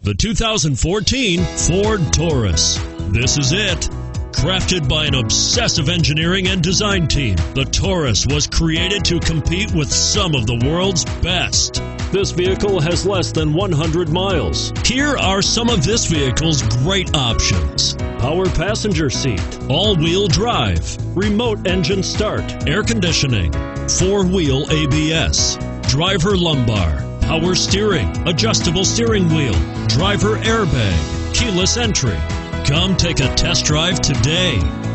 The 2014 Ford Taurus. This is it. Crafted by an obsessive engineering and design team, the Taurus was created to compete with some of the world's best. This vehicle has less than 100 miles. Here are some of this vehicle's great options: power passenger seat, all-wheel drive, remote engine start, air conditioning, four-wheel ABS, driver lumbar, power steering, adjustable steering wheel, driver airbag, keyless entry. Come take a test drive today.